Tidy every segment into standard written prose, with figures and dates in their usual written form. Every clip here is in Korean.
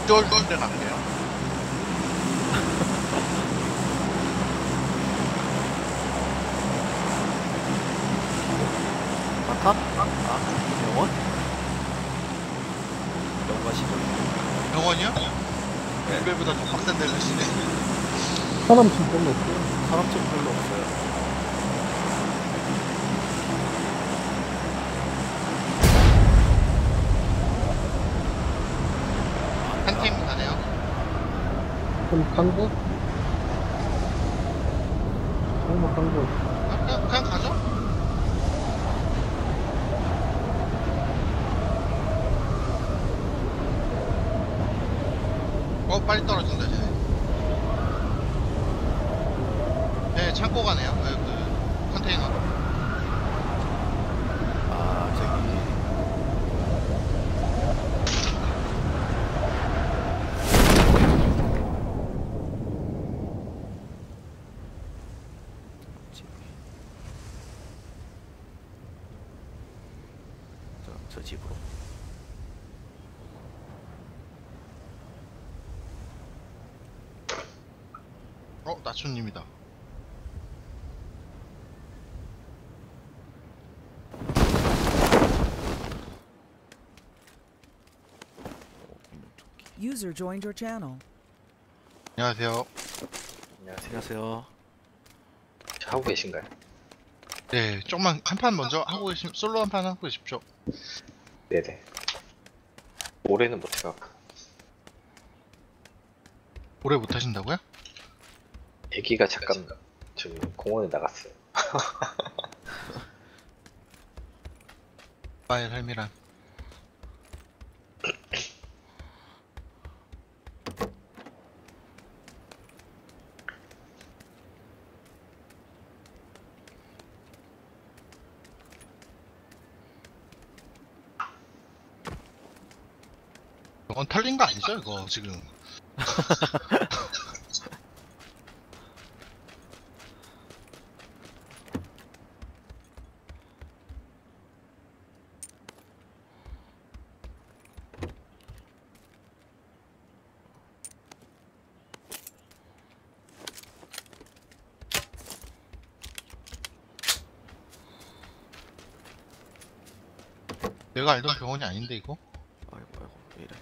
쫄쫄 갈게요. 아까? 영원? 영원 가시죠. 병원이요? 네. 이별보다 더 빡센 데를 쓰네. 사람 지금 별로 없어요. 사람 좀 별로 없어요. 한 팀 가네요. 그럼 강구? 뭐 강구. 그냥 가죠? 빨리 떨어진다, 쟤네. 네, 창고 가네요. 네, 그, 컨테이너. 아, 저기. 저 집으로. 나초님이다. User joined your channel. 안녕하세요. 안녕하세요. 하고 계신가요? 네, 조금만 한 판 먼저 하고 솔로 한 판 하고 계십시오. 네네. 올해는 못해갖고 오래 못 하신다고요? 애기가 잠깐 좀 공원에 나갔어요. 나의 삶이란. 이건 털린 거 아니죠, 이거 지금? 내가 알던 병원이 아닌데 이거? 아이고, 왜 이래.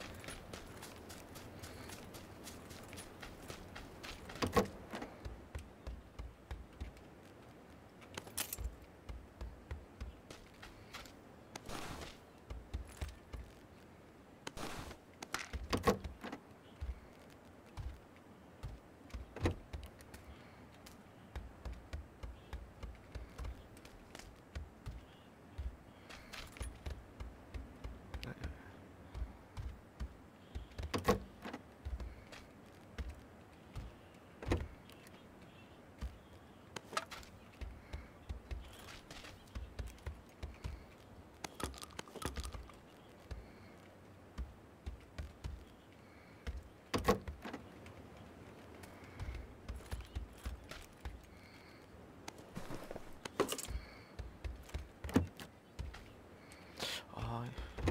아,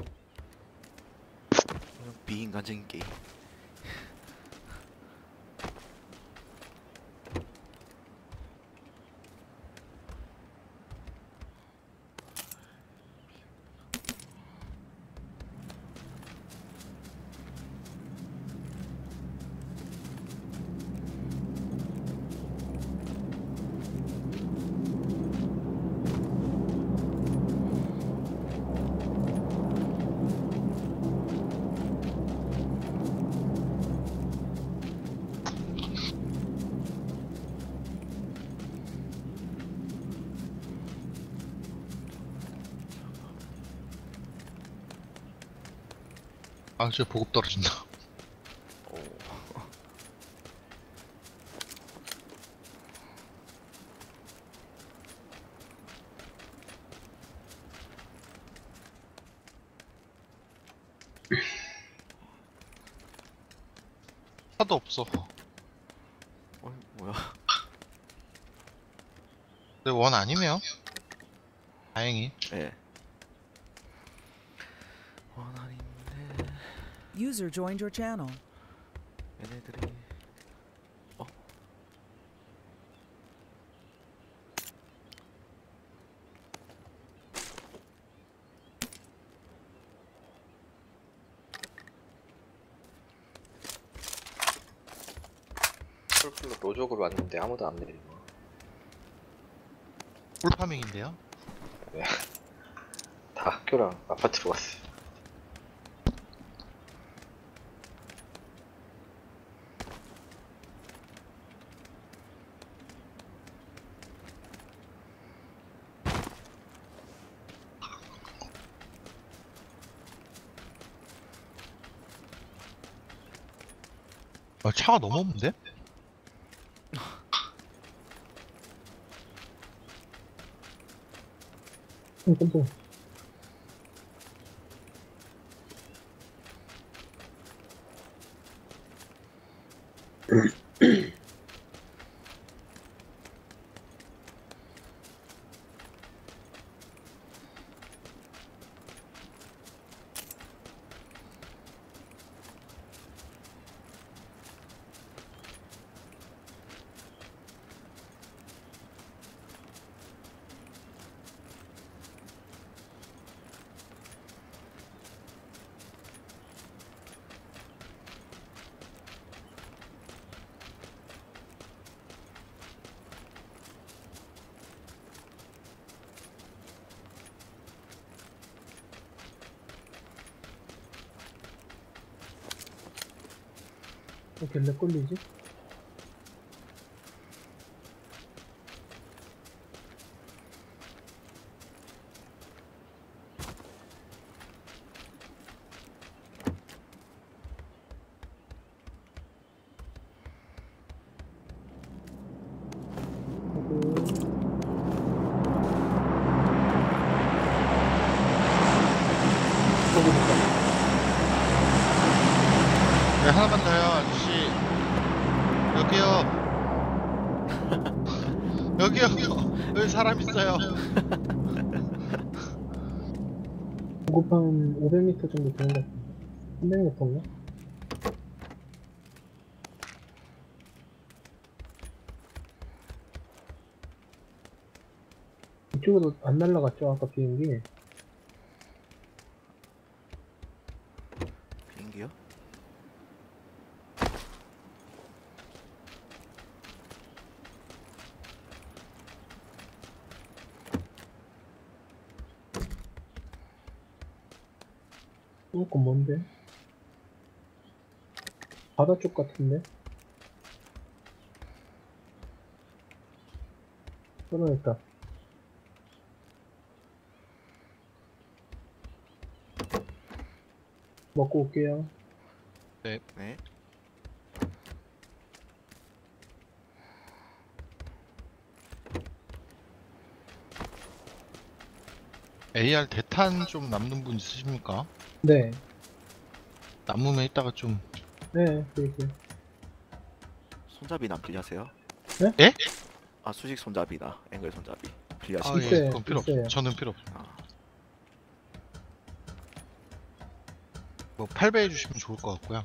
그냥 비인간적인 게임. 저 보급 떨어진다. 오. 차도 없어. 뭐야. 근데 원 아니네요. 다행히. 예. 원한인데. User joined your channel. 얘네들이 어? 풀플로 로족으로 왔는데 아무도 안 내리네. 꿀파밍인데요. 다 학교랑 아파트로 갔어요. 차가 너무 없는데? 깜짝. 왜 이렇게 렉 걸리지? 네, 하나만 더요, 아저씨. 여기요. 여기요. 여기 사람 있어요. 고급한 500m 정도 되는 것 같은데. 300m인가? 이쪽으로 안 날라갔죠, 아까 비행기? 비행기요? 조금 뭔데? 바다 쪽 같은데? 떨어졌다. 먹고 올게요. 네. AR 대탄 좀 남는 분 있으십니까? 네. 남으면 이따가 좀. 네, 그렇게. 손잡이나 빌려하세요? 네? 예? 아 수직 손잡이나 앵글 손잡이 아, 빌려하시면 예, 있어요, 그건 필요 있어요. 없어요. 저는 필요 없어요. 아, 뭐 8배 해주시면 좋을 것 같고요.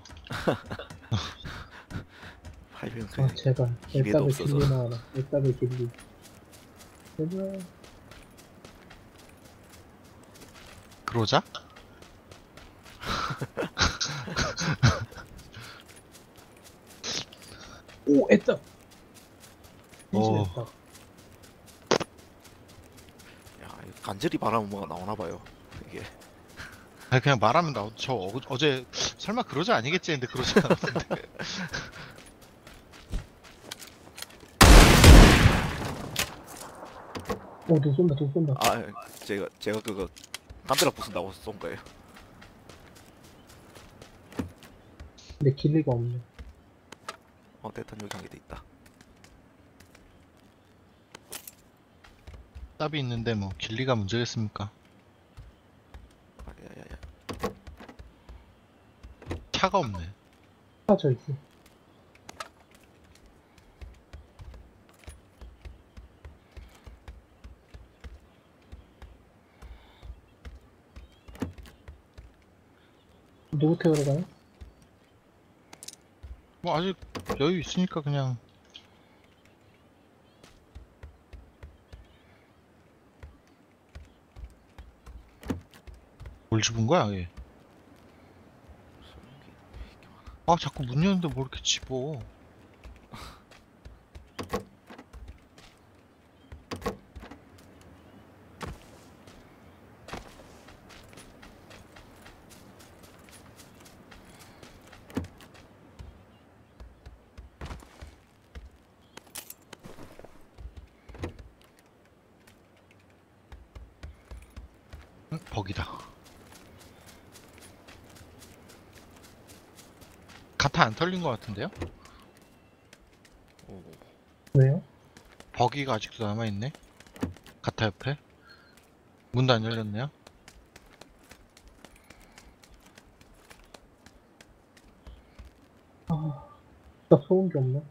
800 아, 제발. 기회도 애답의 없어서. 길리 나와라. 애답의 길리. 제발. 그러자? 오, 애답! 오. 애답. 야 이거 간절히 바라면 뭐가 나오나봐요 이게. 아니 그냥 말하면 저 어제 설마 그러지 아니겠지 했는데 그러지 않았는데. 오, 누 쏜다, 누 쏜다. 아 제가 그거 담벼락 부순다고 쏜 거예요. 근데 길리가 없네. 대탄 여기 한 개 돼 있다. 답이 있는데 뭐 길리가 문제겠습니까? 아, 야야야. 차가 없네. 아, 저 있어. 누구 태우러 가요? 뭐 아직 여유 있으니까 그냥 뭘 집은 거야 얘? 아 자꾸 문 여는데 뭘 이렇게 집어? 응? 버기다. 가타 안 털린 것 같은데요? 오, 왜요? 버기가 아직도 남아있네? 가타 옆에? 문도 안 열렸네요? 아, 진짜 소음 게 없네.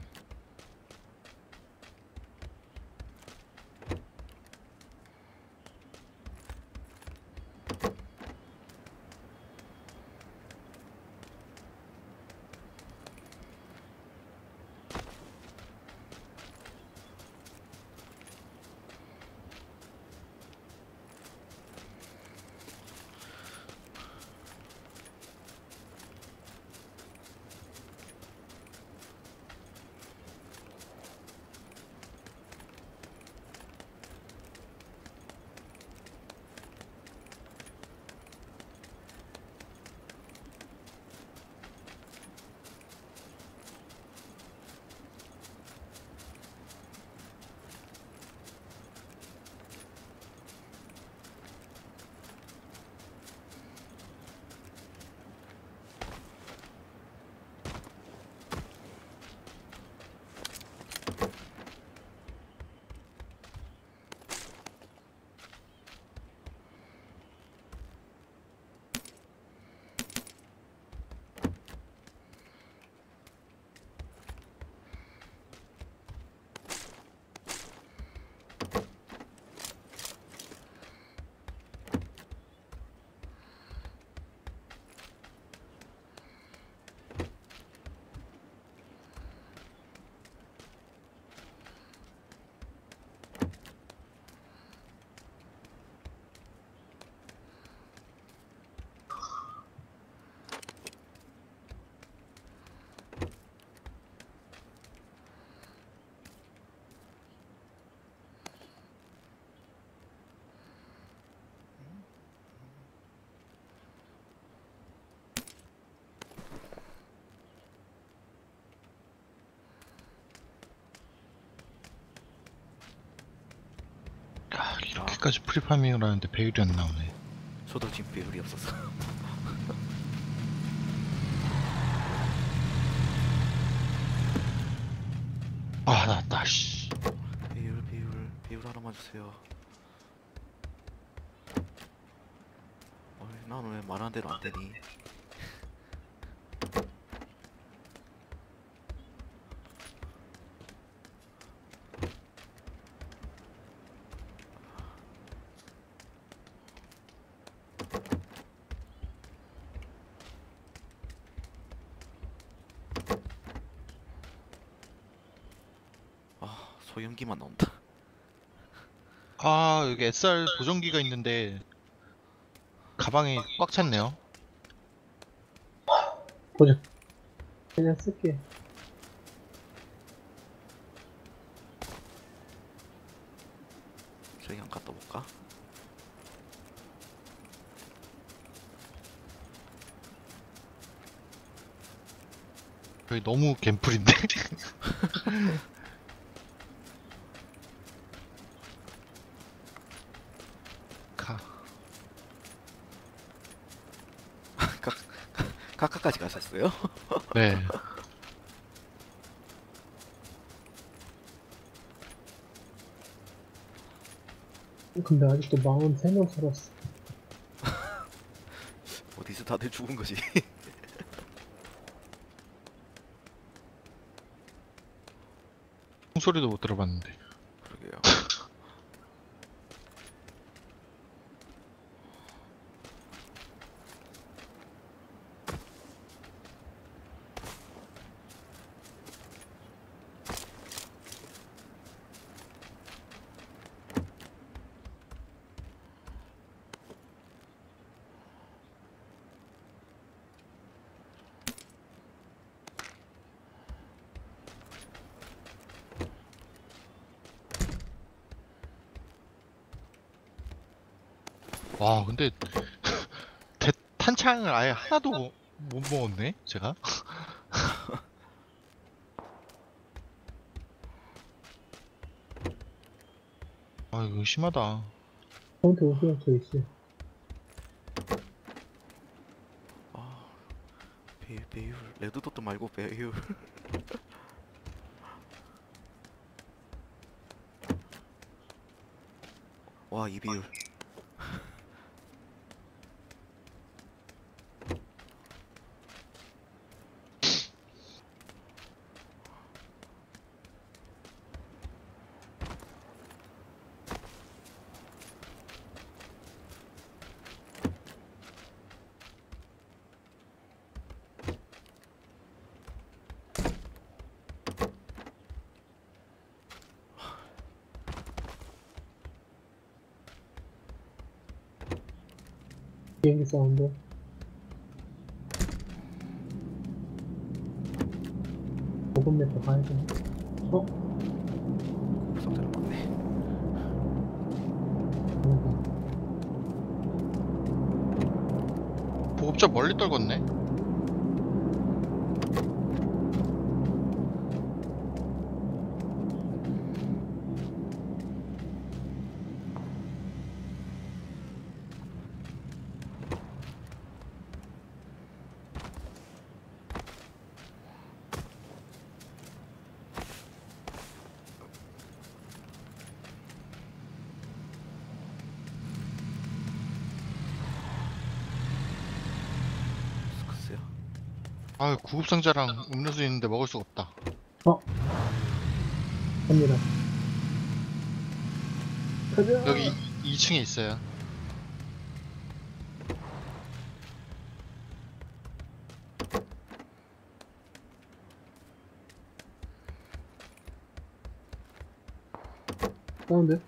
아, 이렇게까지 프리파밍을 하는데 배율이 안 나오네. 저도 지금 배율이 없어서. 아, 나왔다, 씨. 배율 하나만 주세요. 나는 왜 말한 대로 안 되니? 소염기만 나온다. 아, 여기 SR 보정기가 있는데 가방이 꽉 찼네요. 보자. 그냥 쓸게. 저기 한 갔다 볼까? 여기 너무 갬플인데? 가. 카카까지 가셨어요? 네. 근데 아직도 43명 살았어. 어디서 다들 죽은 거지? 총소리도 못 들어봤는데. 그러게요. 와, 근데 탄창을 아예 하나도 못 먹었네, 제가. 아, 이거 심하다. 카운트 오세요. 저 있어요. 아, 배율. 레드도트 말고 배율. 와, 이 비율. 비행기 사운드. 보급 맵도 가야 되나? 구석대로 맞네. 보급자 멀리 떨궜네. 글쎄요. 아, 구급상자랑 음료수 있는데 먹을 수가 없다. 갑니다. 가자! 여기 2층에 있어요. 사운드.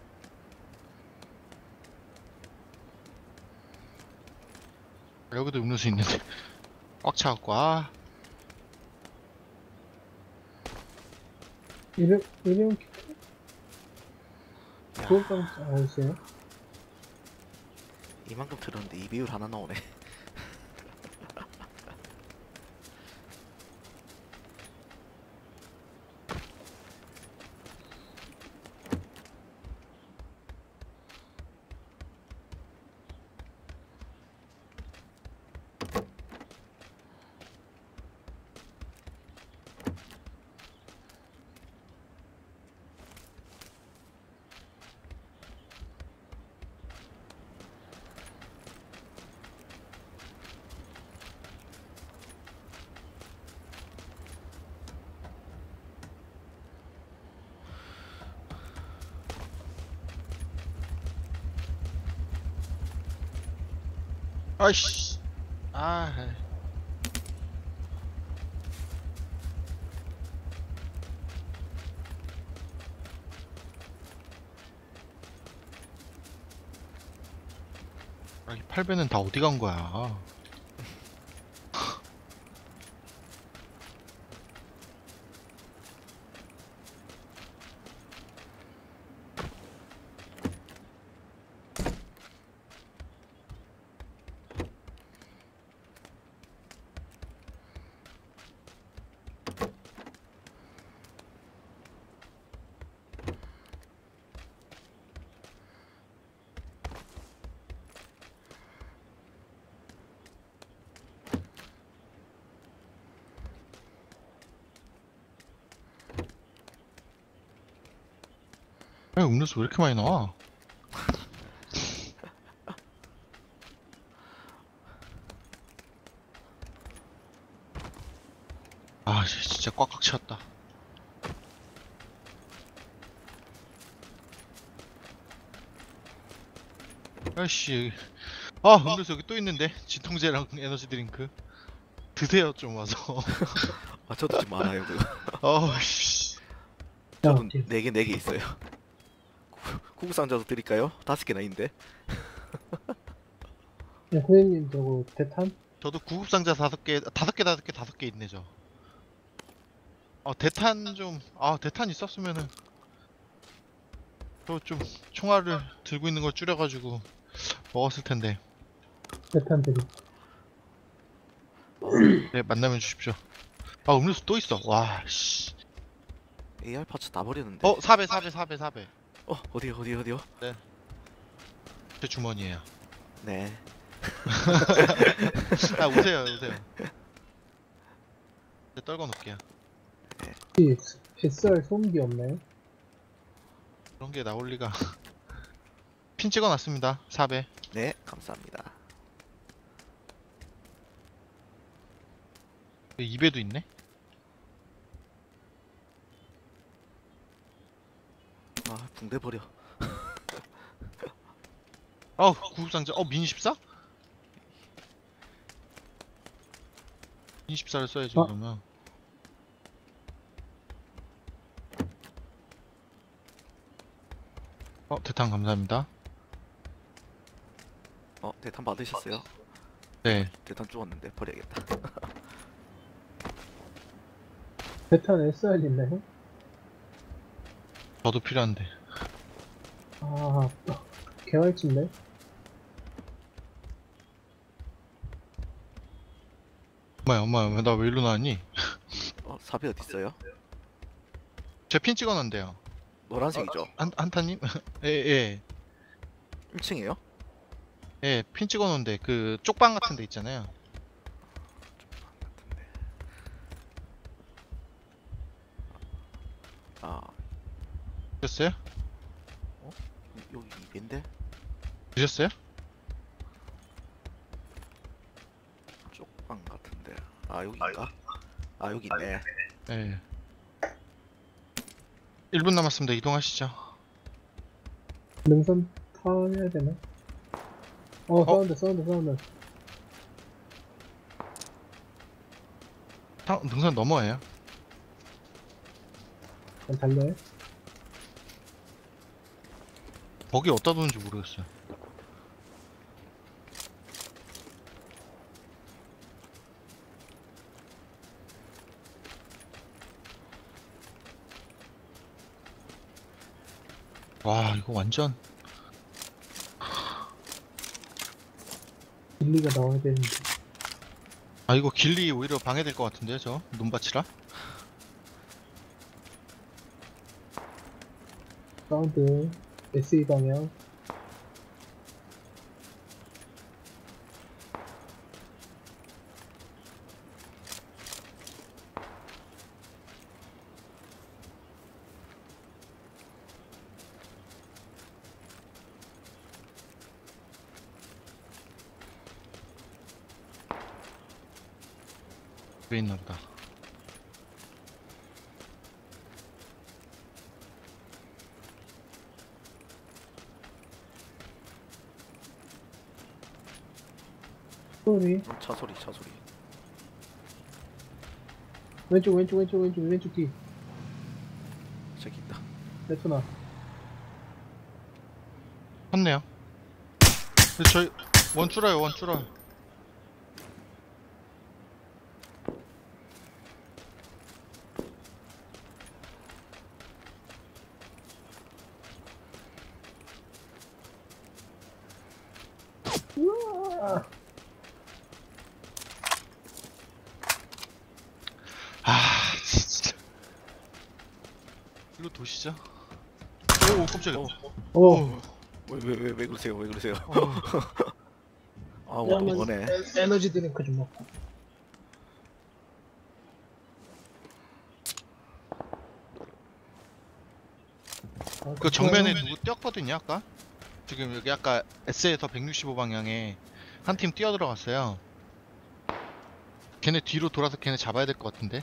여기도 음료수 있는데 꽉 차갖고. 아, 일회용 야, 구급방 있어요? 이만큼 들었는데 이 비율 하나 나오네. 아이씨. 아, 이 8배는 다 어디 간 거야? 야, 음료수 왜 이렇게 많이 나와? 아, 진짜 꽉꽉 찼다. 아이씨. 아, 음료수 여기 또 있는데? 진통제랑 에너지 드링크. 드세요, 좀 와서. 아, 저도 지금 많아요, 그거. 아우씨. 저도 오케이. 4개 있어요. 구급상자도 드릴까요? 5개나 있는데. 야, 선생님, 저거, 대탄? 저도 구급상자 5개 있네, 저. 대탄 좀, 대탄 있었으면은, 저 좀, 총알을 들고 있는 걸 줄여가지고, 먹었을 텐데. 대탄 드립. 네, 만나면 주십시오. 아, 음료수 또 있어. 와, 씨. AR 파츠 다 버렸는데. 어, 4배. 어디요? 제 주머니에요. 네. 아, 오세요. 이제 떨궈 놓을게요. 이 SR 소음기 없나요? 그런 게 나올 리가. 핀 찍어놨습니다. 4배. 네, 감사합니다. 2배도 있네. 아, 붕대 버려. 구급상자. 미니 14? 미니 14를 써야지, 어? 그러면. 대탄 감사합니다. 대탄 받으셨어요? 네. 대탄 주웠는데 버려야겠다. 대탄 SR 있나요? 저도 필요한데. 아, 개활친데? 엄마야, 나 왜 일로 나왔니? 사비 어디 있어요? 제 핀 찍어놨는데요. 노란색이죠? 한타님? 예. 1층이에요? 예, 핀 찍어놓은데, 그, 쪽방 같은 데 있잖아요. 아, 드셨어요? 여기 입인데? 드셨어요? 쪽방 같은데. 아, 여기인가? 아, 여기 있네. 예. 1분 남았습니다. 이동하시죠. 능선 타야 되나? 사운드. 능선 넘어예요. 그냥 달려요? 거기 어디다 두는지 모르겠어요. 와, 이거 완전. 빌리가 나와야 되는데. 아, 이거 길리 오히려 방해될 것 같은데요, 저? 눈밭이라? 사운드. SE 방향. 왜 있나 보다. 소리. 차 소리. 왼쪽 뒤. 저기 있다. 레토나. 컸네요. 저희, 원 줄어요. 우와. 진짜. 일로 도시죠. 오, 깜짝이야. 오. 왜 그러세요? 아, 그러면 오네. 에너지 드링크 좀 먹고. 그 정면에 누구 뛰었거든요, 아까? 지금 여기 아까 S에서 165방향에 한 팀 뛰어 들어갔어요. 걔네 뒤로 돌아서 걔네 잡아야 될 것 같은데.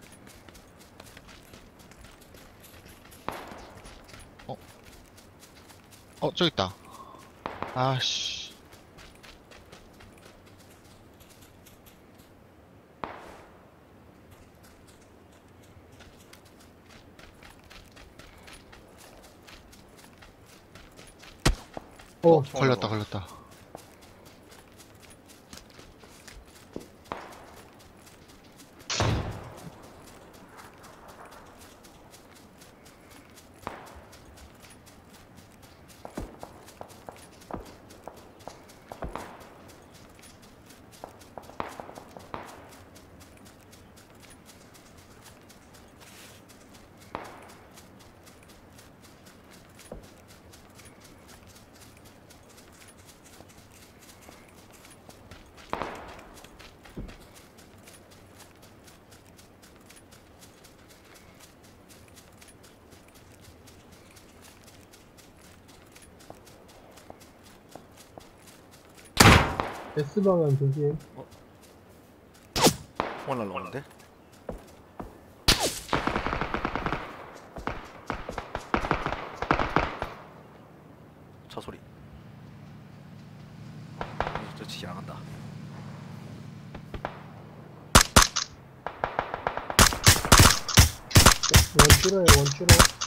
저기 있다. 아씨. 걸렸다. S방향 조심. 총알 날라오는데? 차 소리. 저 지나간다. 원추로에 원추로.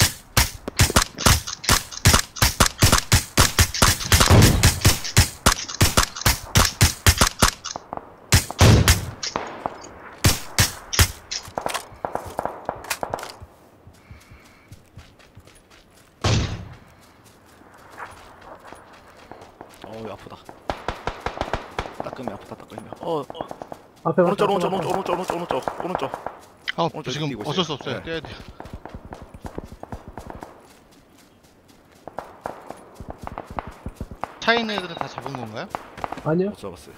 어우 아프다. 따끔이 아프다 따끔이. 앞에 오른쪽 봤다, 오른쪽 앞에 오른쪽 오른쪽 오른쪽 오른쪽. 아 저 지금 뛰고 어쩔 수 있어요. 없어요. 네. 뛰어야 돼요. 차에 있는 애들은 다 잡은 건가요? 봤다. 아니요? 못 잡았어요.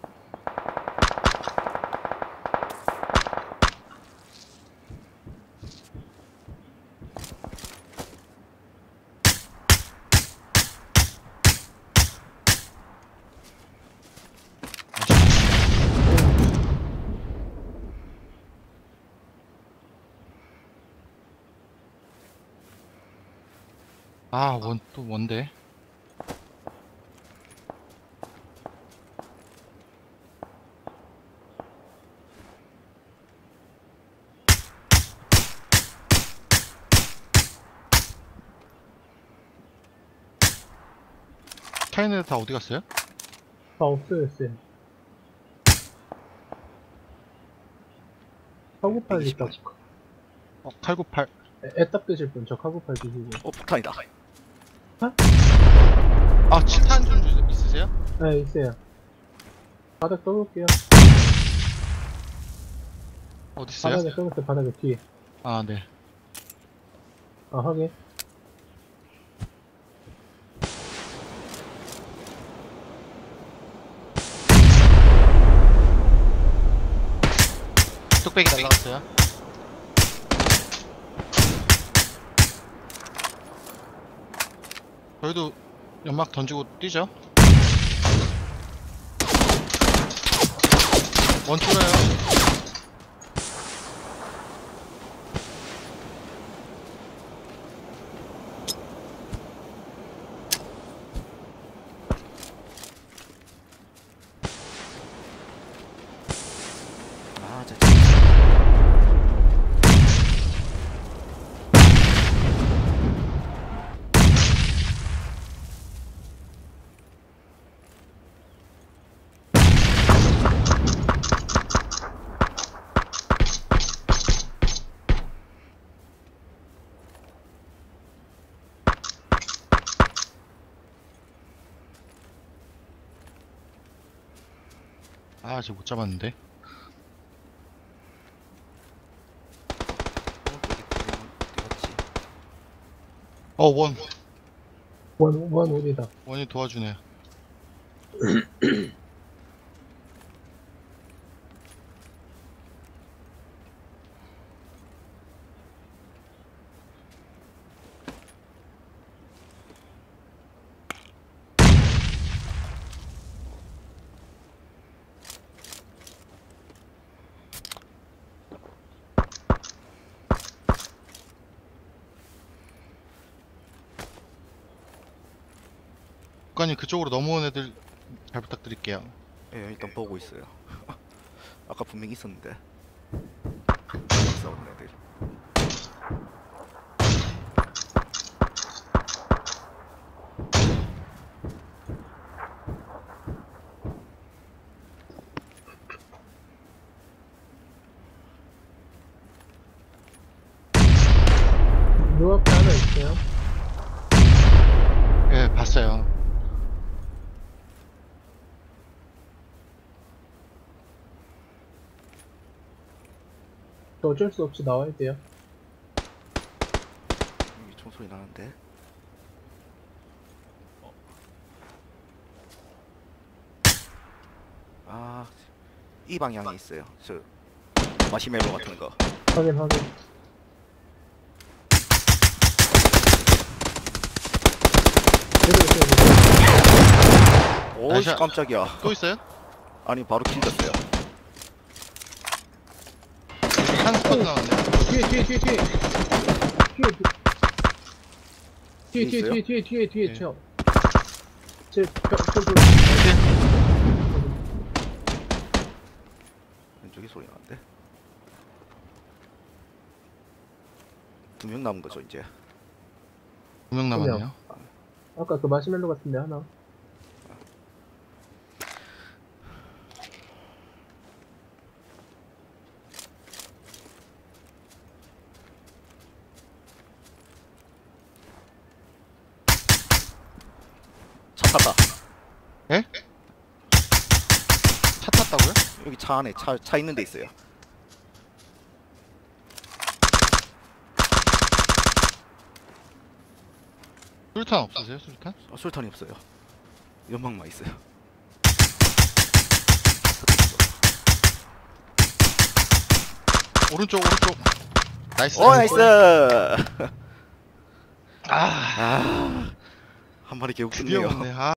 아, 또 뭔데? 차에 있는 애들 다 어디 갔어요? 다 없어요, 쌤. 카구팔 있다. 칼98. 애딱 드실 분, 저 카구팔 드시고. 폭탄이다. 아, 7탄 좀 있으세요? 네, 있어요. 바닥 떠볼게요. 어디 있어요? 바닥에 떠볼게요, 바닥에 뒤에. 아, 네. 아, 확인. 뚝배기 날라갔어요. 저희도 연막 던지고 뛰죠. 원투라요. 아 진짜. 아, 저 못 잡았는데. 원. 원, 우리다. 원이 도와주네. 국가님 그쪽으로 넘어온 애들 잘 부탁드릴게요. 예, 일단 보고 있어요. 아까 분명히 있었는데. 싸우는 애들. 요 앞에 하나 있어요. 예, 봤어요. 저 어쩔 수 없이 나와야 돼요. 여기 총소리 나는데. 아, 이 방향에 있어요. 저 마시멜로 같은 거. 확인, 확인. 얘도 있어요, 오씨 나이스. 깜짝이야. 또 있어요? 아니 바로 킬 졌어요. 한 스쿼드 나왔네. 뒤에 네. 쳐. 왼쪽에 소리 나는데. 2명 남은 거죠 이제. 2명 남았네요. 아까 그 마시멜로 같은데 하나. 차 탔다. 차 탔다고요? 여기 차 안에 차 있는 데 있어요. 수류탄 없으세요? 수류탄? 술탄이 없어요. 연막만 있어요. 오른쪽. 나이스. 오 나이스. 아, 아, 한 마리 개욱 드디어 죽네요. 없네. 아.